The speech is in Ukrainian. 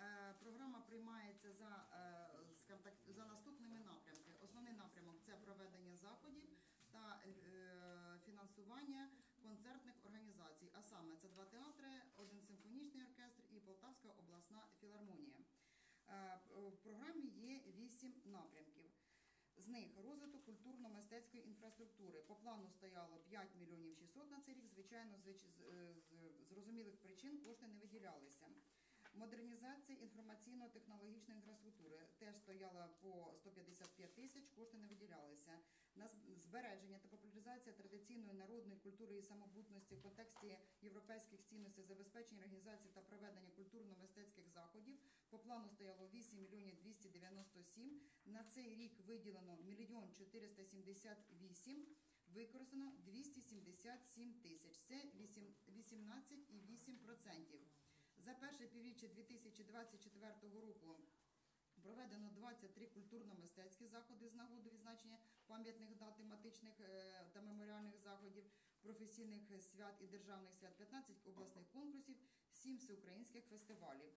Програма приймається за наступними напрямками. Основний напрямок – це проведення заходів та фінансування концертних організацій, а саме це 2 театри, 1 симфонічний оркестр і Полтавська обласна філармонія. В програмі є 8 напрямків. З них розвиток культурно-мистецької інфраструктури. По плану стояло 5 мільйонів 600 на цей рік, звичайно, з зрозумілих причин кошти не виділялися. Модернізація інформаційно-технологічної інфраструктури теж стояла по 155 тисяч, кошти не виділялися. На збереження та популяризація традиційної народної культури і самобутності в контексті європейських цінностей, забезпечення організації та проведення культурно-мистецьких заходів. По плану стояло 8 мільйонів 297. На цей рік виділено 1 478, використано 277 тисяч. Це 18,8%. За перше півріччя 2024 року проведено 23 культурно-мистецькі заходи з нагоди відзначення пам'ятних дат, тематичних та меморіальних заходів, професійних свят і державних свят, 15 обласних конкурсів, 7 всеукраїнських фестивалів.